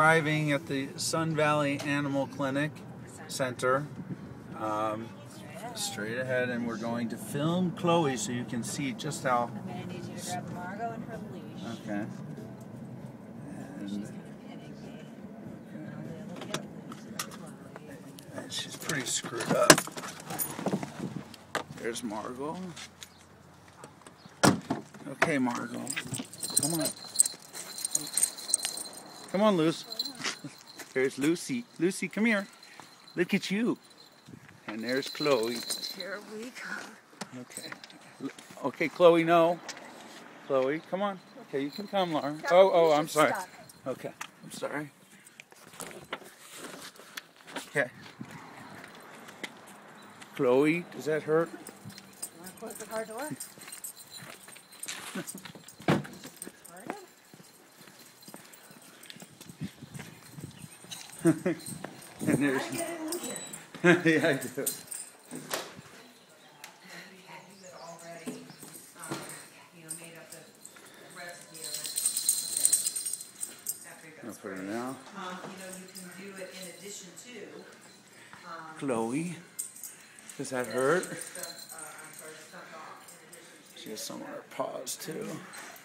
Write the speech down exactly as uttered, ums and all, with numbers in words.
arriving at the Sun Valley Animal Clinic Center. Um, straight ahead, and we're going to film Chloe so you can see just how. I'm going to need you to grab Margot and her leash. Okay. And, She's kind of pinning me. okay. Chloe. And she's pretty screwed up. There's Margot. Okay, Margot. Come on. Come on, Luce. There's Lucy. Lucy, come here. Look at you. And there's Chloe. Here we come. Okay. Okay, Chloe, no. Chloe, come on. Okay, you can come, Laura. Oh, oh, I'm sorry. Okay, I'm sorry. Okay. Chloe, does that hurt? You want to close the car door? And there's. Yeah, I do. I'll put it now. Um, you know, you can do it in addition to. Um, Chloe, does that hurt? stuff, uh, I'm sorry, stuff off in addition to. She has some on her paws too.